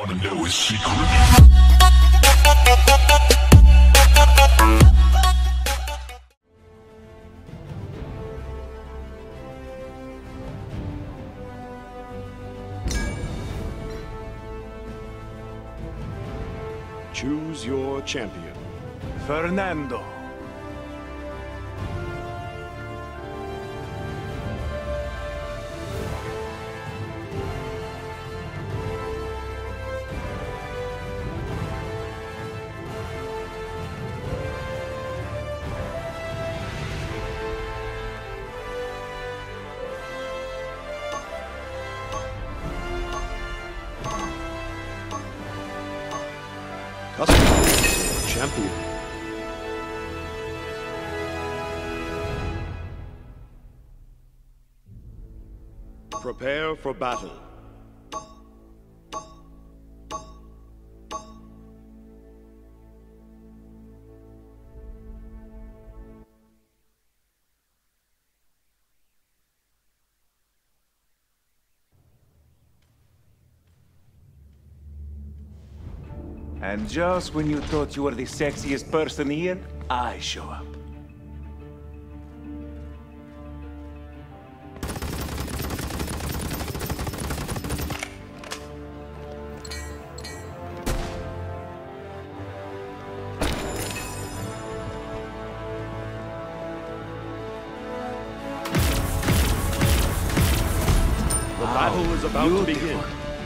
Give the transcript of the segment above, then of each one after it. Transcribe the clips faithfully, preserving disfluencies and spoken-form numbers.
wanna know his secret? Choose your champion. Fernando. Customize your champion. Prepare for battle. And just when you thought you were the sexiest person here, I show up. The battle is about to begin.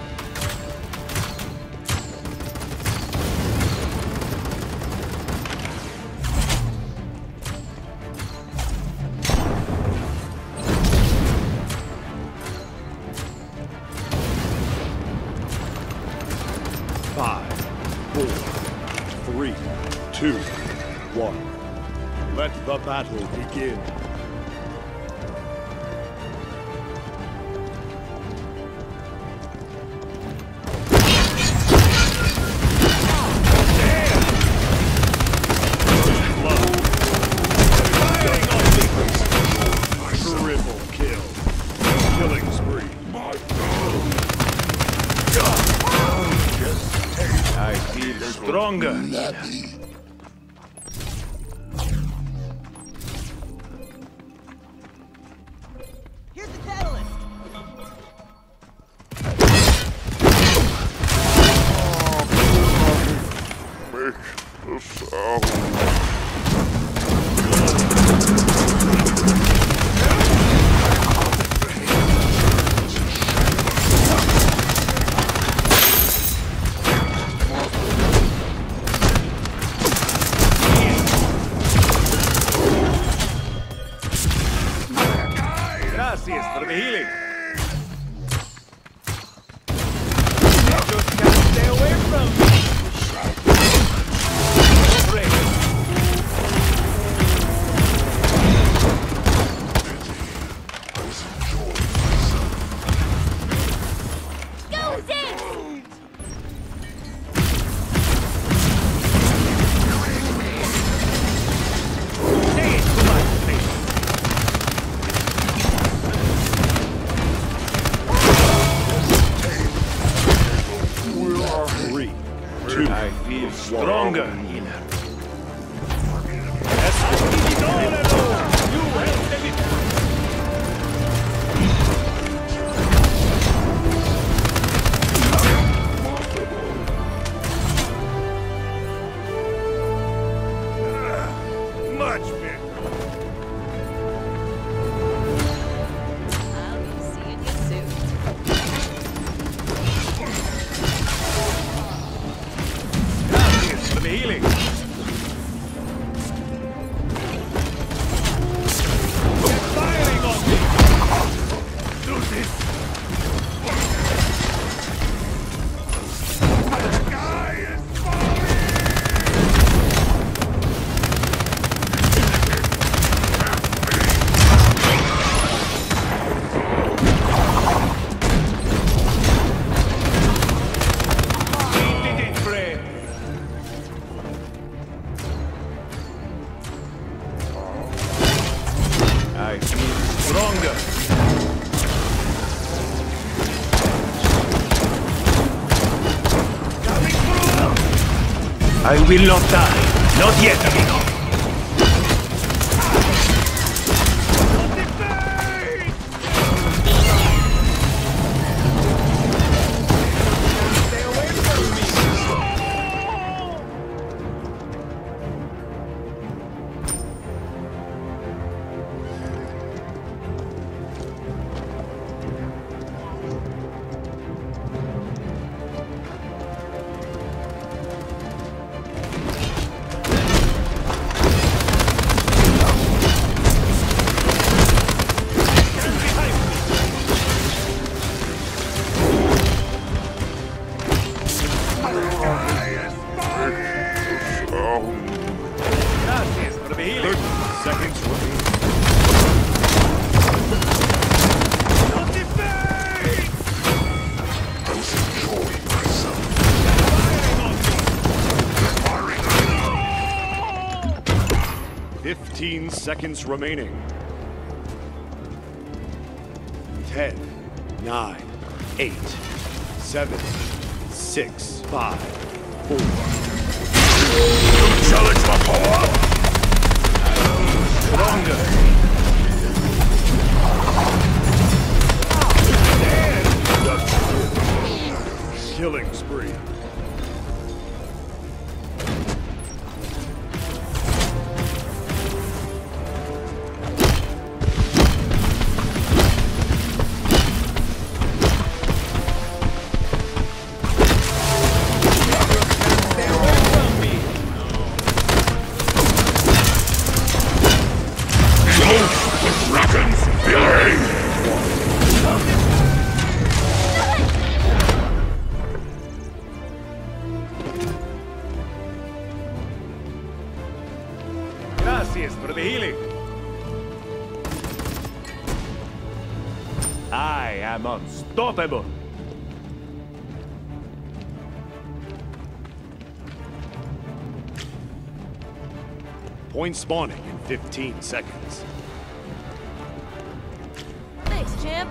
Five, four, three, two, one. Let the battle begin. Triple kill. Killing spree. I feel stronger. Here's the catalyst. Make the sound. Gracias for the healing. You just can't stay away from me. Break. Go, Zig! Say it to my face. Three, two, I feel stronger. much better. I'll be seeing you soon. Gracias for the healing. I will not die. Not yet, amigo. Fifteen seconds remaining. Ten, nine, eight, seven, six, five, four. Challenge my power! Stronger. Killing spree. Gracias for the healing. I am unstoppable. Point spawning in fifteen seconds. Thanks, champ.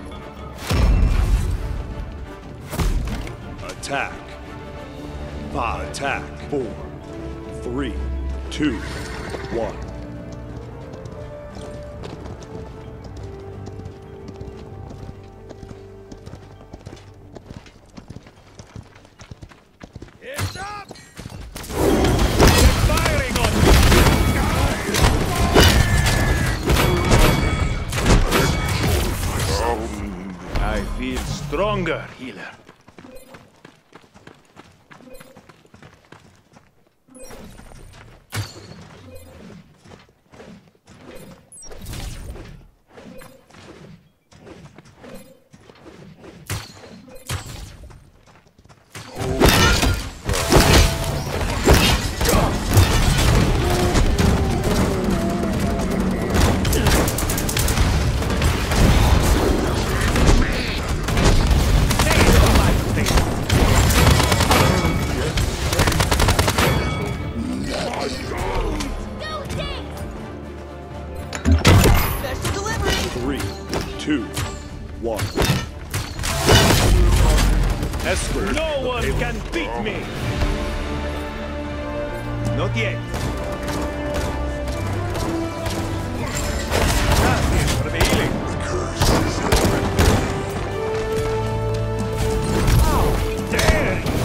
Attack. Five. Attack. Four. Three. Two. One. It's up! They're firing on me! I feel stronger, healer. Two, one. Escort. No one can beat me! Not yet. Gracias for the healing. How dare you!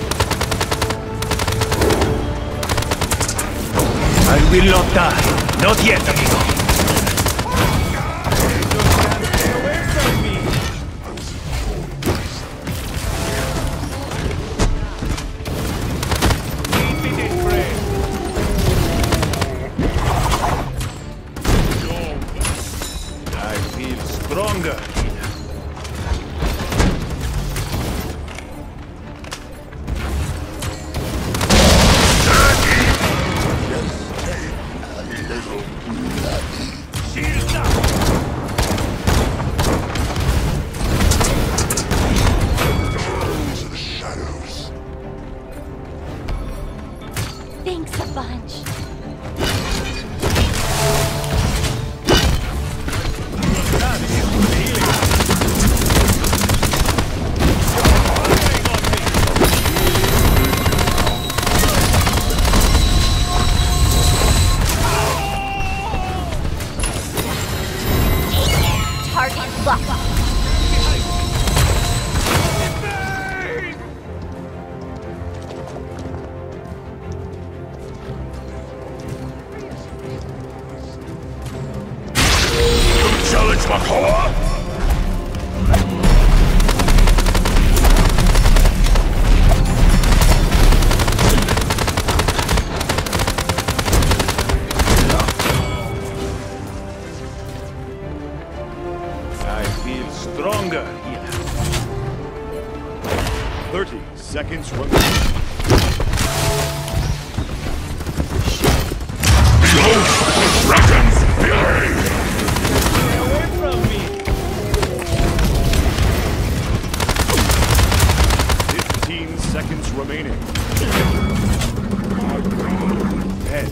I will not die. Not yet, amigo. Stronger. Shield up. Into the shadows. Thanks a bunch. seconds remaining. Dragon's fury! Stay away from me! Fifteen seconds remaining. Ten.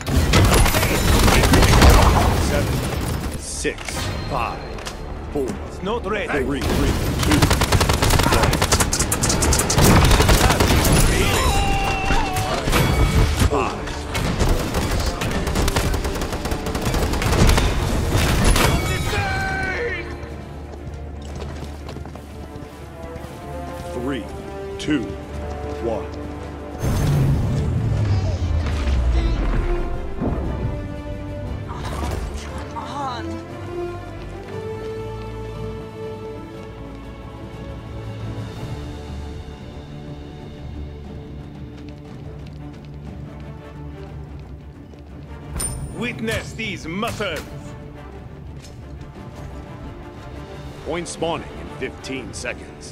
Seven. Six. Five. Four. It's not ready. Three. Three. Two. One. Five. Three, two, one. Come on. Witness these muscles. Point spawning in fifteen seconds.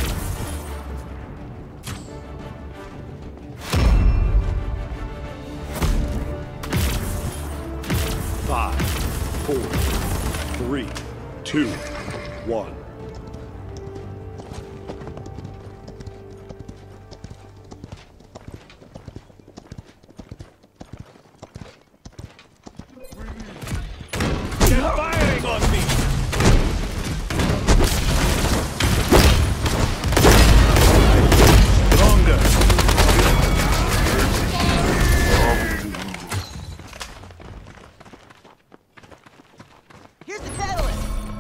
Five, four, three, two, one. They're firing on me. Stronger. Here's the catalyst.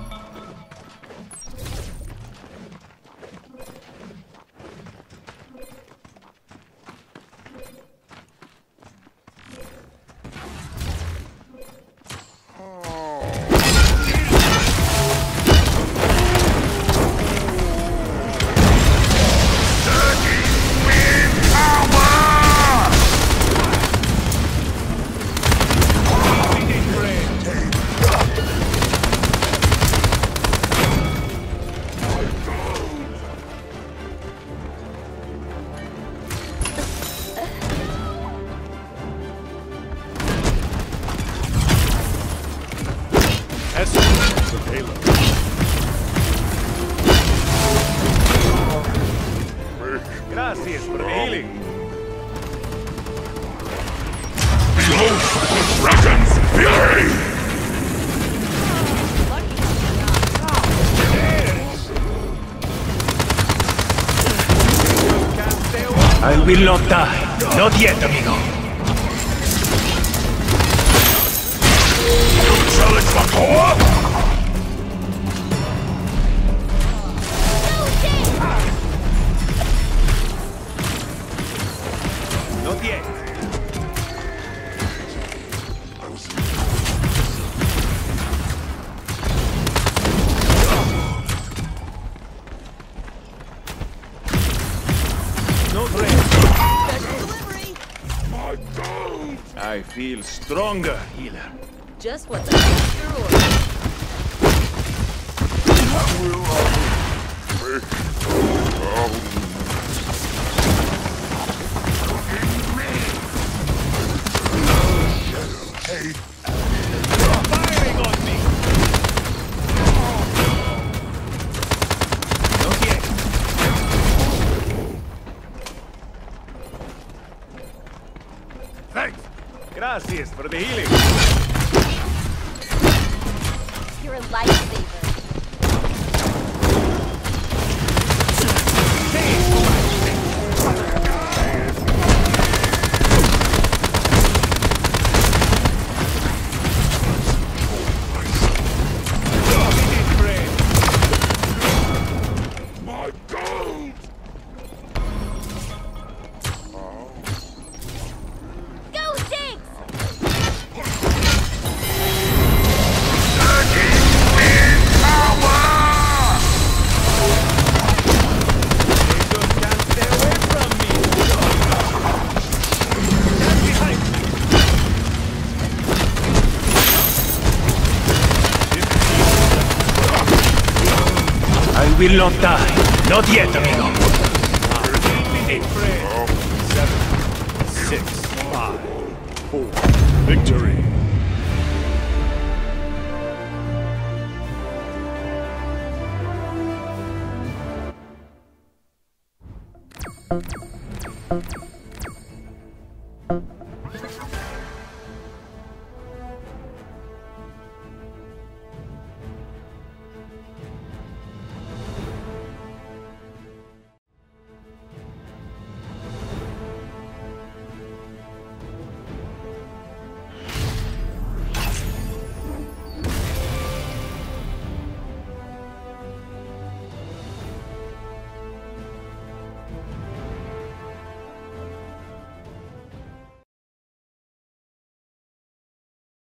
Essence of Halo. Gracias for the healing. Dragon's fury! I will not die. Not yet, amigo. Challenge my co-op! Not yet. I was Not ready. Special delivery. my gold! I feel stronger, healer. Just what the master ordered. Hey, Firing on me. Not yet. Thanks. Gracias for the healing. You're a lifesaver. my gold! Go Six! I will not die. Not yet, amigo. you.